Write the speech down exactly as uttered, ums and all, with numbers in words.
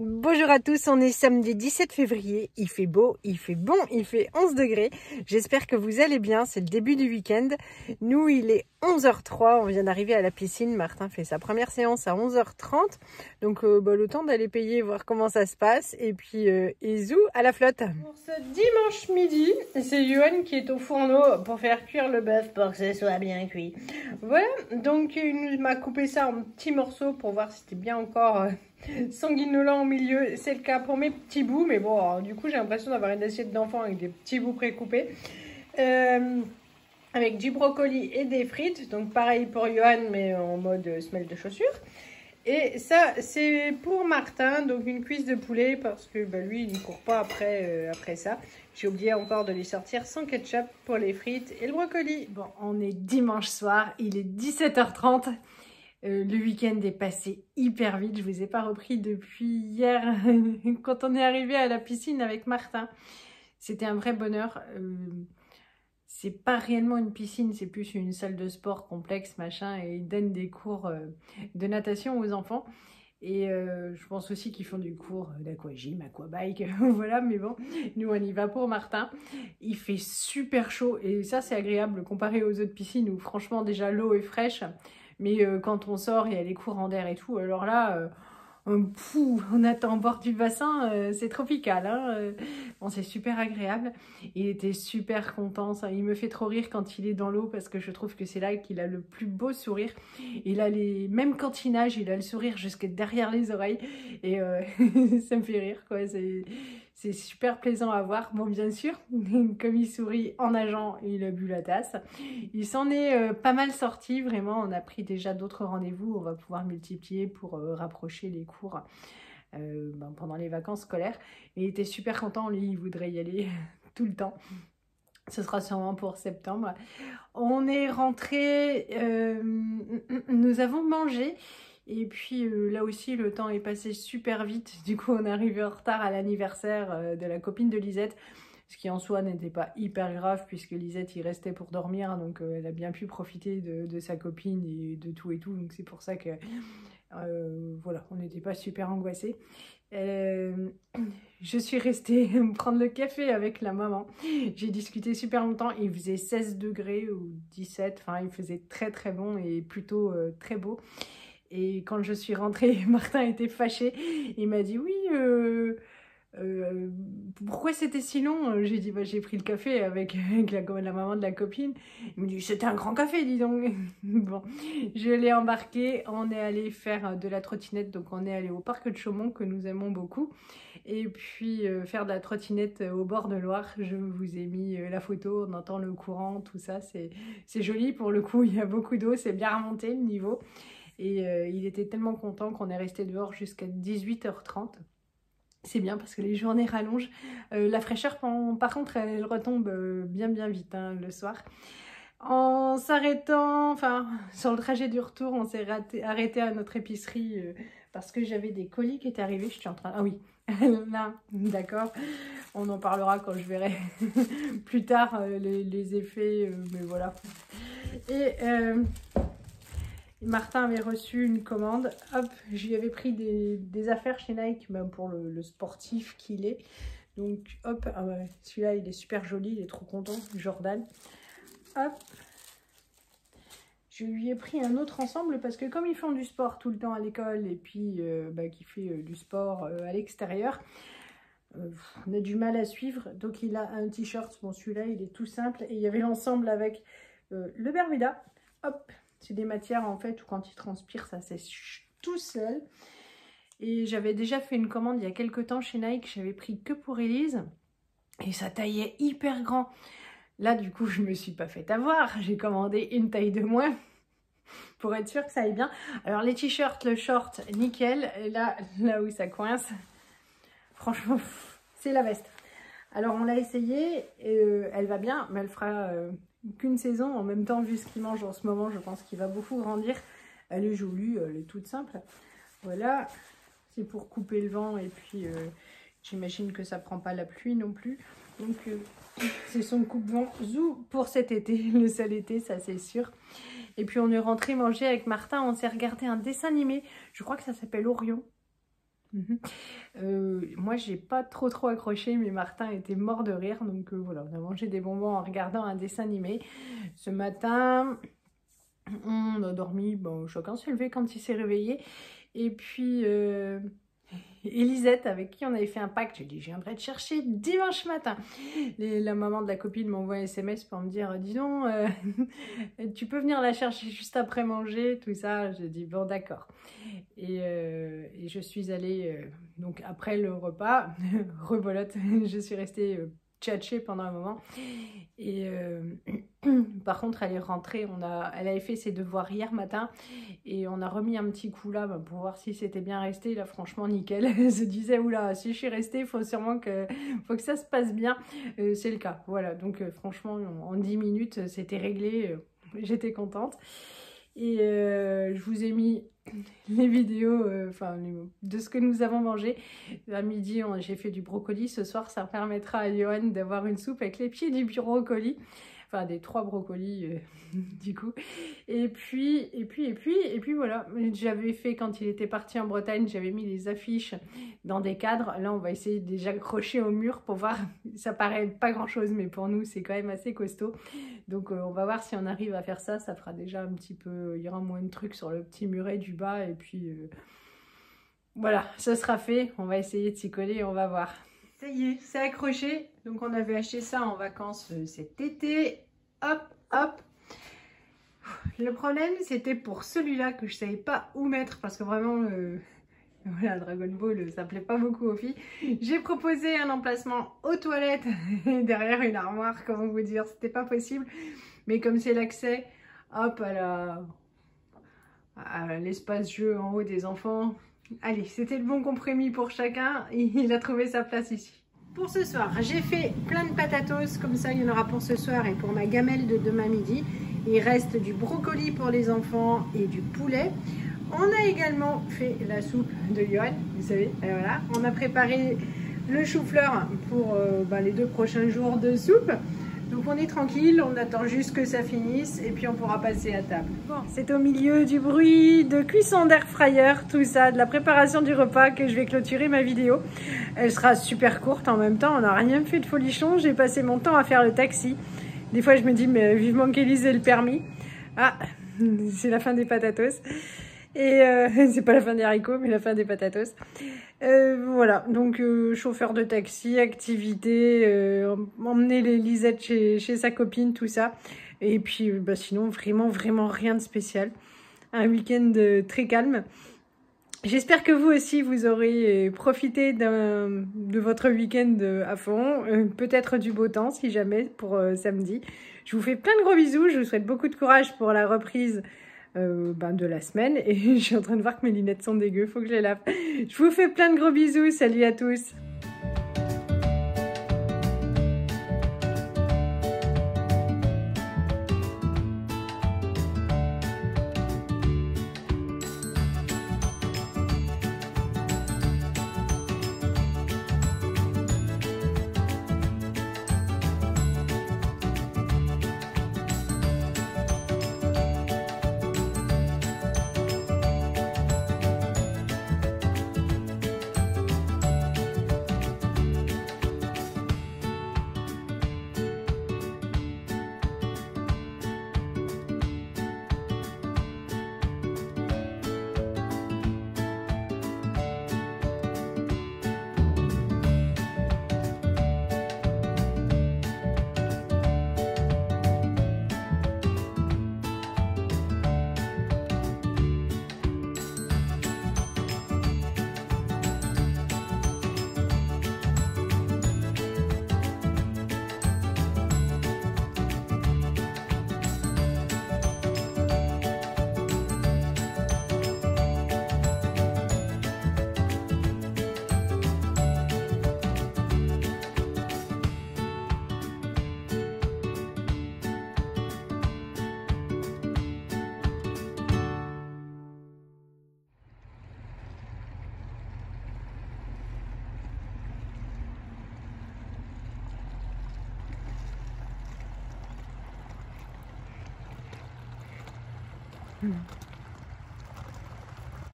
Bonjour à tous, on est samedi dix-sept février, il fait beau, il fait bon, il fait onze degrés. J'espère que vous allez bien, c'est le début du week-end. Nous, il est onze heures trois, on vient d'arriver à la piscine. Martin fait sa première séance à onze heures trente. Donc euh, bah, le temps d'aller payer, voir comment ça se passe. Et puis, euh, Izou à la flotte. Pour ce dimanche midi, c'est Johan qui est au fourneau pour faire cuire le bœuf pour que ce soit bien cuit. Voilà, donc il m'a coupé ça en petits morceaux pour voir si c'était bien encore... Euh, sanguinolent au milieu, c'est le cas pour mes petits bouts, mais bon, alors, du coup j'ai l'impression d'avoir une assiette d'enfant avec des petits bouts précoupés, euh, avec du brocoli et des frites, donc pareil pour Johan mais en mode semelle de chaussures. Et ça c'est pour Martin, donc une cuisse de poulet parce que bah, lui il ne court pas après, euh, après ça. J'ai oublié encore de lui sortir son ketchup pour les frites et le brocoli. Bon, on est dimanche soir, il est dix-sept heures trente. Euh, le week-end est passé hyper vite, je ne vous ai pas repris depuis hier quand on est arrivé à la piscine avec Martin. C'était un vrai bonheur. Euh, c'est pas réellement une piscine, c'est plus une salle de sport complexe, machin, et ils donnent des cours euh, de natation aux enfants. Et euh, je pense aussi qu'ils font du cours d'aquagym, aquabike, voilà, mais bon, nous on y va pour Martin. Il fait super chaud et ça c'est agréable comparé aux autres piscines où franchement déjà l'eau est fraîche. Mais euh, quand on sort, il y a les courants d'air et tout. Alors là, euh, on, pouf, on attend au bord du bassin, euh, c'est tropical. Hein, euh. Bon, c'est super agréable. Il était super content. Ça. Il me fait trop rire quand il est dans l'eau parce que je trouve que c'est là qu'il a le plus beau sourire. Il a les... Même quand il nage, il a le sourire jusque derrière les oreilles. Et euh, ça me fait rire, quoi. C'est... C'est super plaisant à voir. Bon, bien sûr, comme il sourit en nageant, il a bu la tasse. Il s'en est euh, pas mal sorti, vraiment. On a pris déjà d'autres rendez-vous. On va pouvoir multiplier pour euh, rapprocher les cours euh, ben, pendant les vacances scolaires. Et il était super content, lui, il voudrait y aller tout le temps. Ce sera sûrement pour septembre. On est rentré, euh, nous avons mangé. Et puis euh, là aussi le temps est passé super vite, du coup on est arrivé en retard à l'anniversaire euh, de la copine de Lisette, ce qui en soi n'était pas hyper grave puisque Lisette y restait pour dormir, donc euh, elle a bien pu profiter de, de sa copine et de tout et tout, donc c'est pour ça que euh, voilà, on n'était pas super angoissés. Euh, je suis restée prendre le café avec la maman, j'ai discuté super longtemps, il faisait seize degrés ou dix-sept, enfin il faisait très très bon et plutôt euh, très beau. Et quand je suis rentrée, Martin était fâché. Il m'a dit, oui, euh, euh, pourquoi c'était si long? J'ai dit, bah, j'ai pris le café avec, avec la, la maman de la copine. Il me dit, c'était un grand café, dis donc. Bon, je l'ai embarqué. On est allé faire de la trottinette. Donc, on est allé au parc de Chaumont, que nous aimons beaucoup. Et puis, euh, faire de la trottinette au bord de Loire. Je vous ai mis euh, la photo. On entend le courant, tout ça. C'est joli. Pour le coup, il y a beaucoup d'eau. C'est bien remonté, le niveau. Et euh, il était tellement content qu'on est resté dehors jusqu'à dix-huit heures trente. C'est bien parce que les journées rallongent. Euh, la fraîcheur, par contre, elle retombe bien bien vite hein, le soir. En s'arrêtant, enfin, sur le trajet du retour, on s'est arrêté à notre épicerie euh, parce que j'avais des colis qui étaient arrivés. Je suis en train... Ah oui, là, d'accord. On en parlera quand je verrai plus tard euh, les, les effets, euh, mais voilà. Et... Euh, Martin avait reçu une commande, hop, je lui avais pris des, des affaires chez Nike ben pour le, le sportif qu'il est. Donc hop, ah ouais, celui-là il est super joli, il est trop content, Jordan. Hop, je lui ai pris un autre ensemble parce que comme ils font du sport tout le temps à l'école et puis euh, bah, qu'il fait euh, du sport euh, à l'extérieur, euh, on a du mal à suivre. Donc il a un t-shirt, bon celui-là il est tout simple et il y avait l'ensemble avec euh, le Bermuda, hop. C'est des matières en fait où quand il transpire ça sèche tout seul. Et j'avais déjà fait une commande il y a quelques temps chez Nike, j'avais pris que pour Elise. Et ça taillait hyper grand. Là du coup je me suis pas fait avoir, j'ai commandé une taille de moins pour être sûre que ça aille bien. Alors les t-shirts, le short, nickel. Et là, là où ça coince, franchement c'est la veste. Alors on l'a essayé, et, euh, elle va bien, mais elle fera... Euh, qu'une saison. En même temps, vu ce qu'il mange en ce moment, je pense qu'il va beaucoup grandir. Elle est jolie, elle est toute simple. Voilà, c'est pour couper le vent et puis euh, j'imagine que ça prend pas la pluie non plus. Donc euh, c'est son coupe-vent Zou pour cet été, le seul été, ça c'est sûr. Et puis on est rentré manger avec Martin, on s'est regardé un dessin animé, je crois que ça s'appelle Orion. Mmh. Euh, moi, j'ai pas trop trop accroché, mais Martin était mort de rire. Donc euh, voilà, on a mangé des bonbons en regardant un dessin animé. Ce matin, on a dormi, bon, chacun s'est levé quand il s'est réveillé. Et puis, euh, Elisette, avec qui on avait fait un pacte, j'ai dit, je viendrai te chercher dimanche matin. Et la maman de la copine m'envoie un S M S pour me dire, dis donc, euh, tu peux venir la chercher juste après manger, tout ça. J'ai dit, bon, d'accord. Et, euh, et je suis allée, euh, donc après le repas, rebolote, je suis restée euh, tchatcher pendant un moment. Et euh, par contre, elle est rentrée, on a, elle avait fait ses devoirs hier matin et on a remis un petit coup là bah, pour voir si c'était bien resté. Là, franchement, nickel. Elle se disait, oula, si je suis restée, il faut sûrement que, faut que ça se passe bien. Euh, c'est le cas. Voilà, donc euh, franchement, en, en dix minutes, c'était réglé. Euh, J'étais contente. Et euh, je vous ai mis les vidéos euh, enfin, de ce que nous avons mangé. À midi, j'ai fait du brocoli. Ce soir, ça permettra à Johan d'avoir une soupe avec les pieds du brocoli. Enfin, des trois brocolis, euh, du coup. Et puis, et puis, et puis, et puis voilà. J'avais fait, quand il était parti en Bretagne, j'avais mis les affiches dans des cadres. Là, on va essayer de les accrocher au mur pour voir. Ça paraît pas grand-chose, mais pour nous, c'est quand même assez costaud. Donc, euh, on va voir si on arrive à faire ça. Ça fera déjà un petit peu... Il y aura moins de trucs sur le petit muret du bas. Et puis, euh, voilà, ça sera fait. On va essayer de s'y coller et on va voir. Ça y est, c'est accroché. Donc on avait acheté ça en vacances euh, cet été. Hop, hop. Le problème, c'était pour celui-là que je savais pas où mettre parce que vraiment, euh, voilà, Dragon Ball, ça plaît pas beaucoup aux filles. J'ai proposé un emplacement aux toilettes derrière une armoire, comment vous dire, c'était pas possible. Mais comme c'est l'accès, hop, à la, à l'espace jeu en haut des enfants. Allez, c'était le bon compromis pour chacun. Il a trouvé sa place ici. Pour ce soir, j'ai fait plein de patatos, comme ça il y en aura pour ce soir et pour ma gamelle de demain midi. Il reste du brocoli pour les enfants et du poulet. On a également fait la soupe de Johan, vous savez, et voilà. On a préparé le chou-fleur pour euh, bah, les deux prochains jours de soupe. Donc on est tranquille, on attend juste que ça finisse et puis on pourra passer à table. Bon, c'est au milieu du bruit de cuisson d'air fryer, tout ça, de la préparation du repas que je vais clôturer ma vidéo. Elle sera super courte en même temps, on n'a rien fait de folichon, j'ai passé mon temps à faire le taxi. Des fois je me dis mais vivement qu'Élise ait le permis. Ah, c'est la fin des patatos. Et euh, c'est pas la fin des haricots, mais la fin des patatos. Euh, voilà, donc euh, chauffeur de taxi, activité, euh, emmener les Lisette chez, chez sa copine, tout ça. Et puis euh, bah, sinon, vraiment, vraiment rien de spécial. Un week-end euh, très calme. J'espère que vous aussi, vous aurez profité de votre week-end à fond. Euh, Peut-être du beau temps, si jamais, pour euh, samedi. Je vous fais plein de gros bisous. Je vous souhaite beaucoup de courage pour la reprise Euh, ben de la semaine et je suis en train de voir que mes lunettes sont dégueu, faut que je les lave. Je vous fais plein de gros bisous, salut à tous. Hmm.